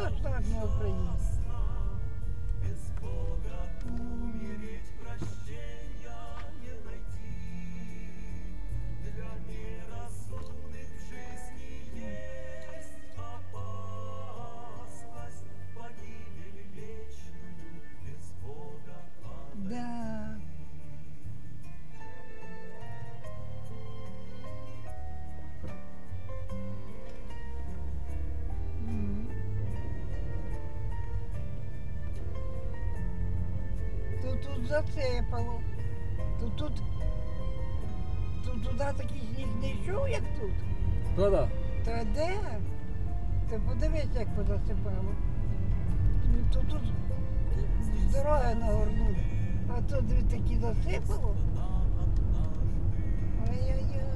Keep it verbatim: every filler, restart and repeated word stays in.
за шаг на Україну. Да. М. То тут засипало. То тут, то туди такий сніг не йшов, як тут. Да-да. Та де? Ти подивись, як позасипало. То тут з дороги нагорнули. А тут дві такі засипало. Ай-яй-яй.